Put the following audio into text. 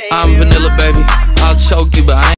I'm vanilla, baby. I'll choke you, but I ain't